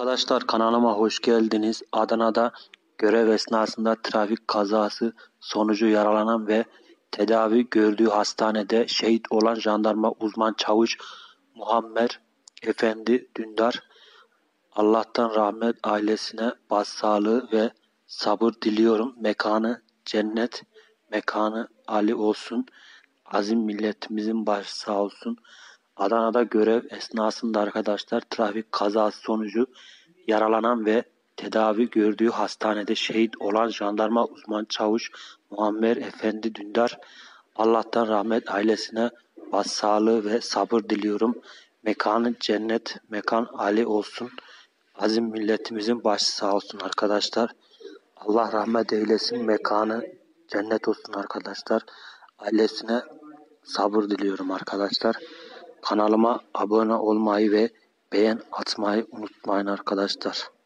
Arkadaşlar kanalıma hoş geldiniz. Adana'da görev esnasında trafik kazası sonucu yaralanan ve tedavi gördüğü hastanede şehit olan jandarma uzman çavuş Muammer Efendi Dündar, Allah'tan rahmet, ailesine başsağlığı ve sabır diliyorum. Mekanı cennet, mekanı âli olsun. Azim milletimizin başı sağ olsun. Adana'da görev esnasında arkadaşlar trafik kazası sonucu yaralanan ve tedavi gördüğü hastanede şehit olan jandarma uzman çavuş Muammer Efendi Dündar, Allah'tan rahmet, ailesine başsağlığı ve sabır diliyorum. Mekanı cennet, mekan âli olsun. Azim milletimizin başı sağ olsun arkadaşlar. Allah rahmet eylesin, mekanı cennet olsun arkadaşlar. Ailesine sabır diliyorum arkadaşlar. Kanalıma abone olmayı ve beğen atmayı unutmayın arkadaşlar.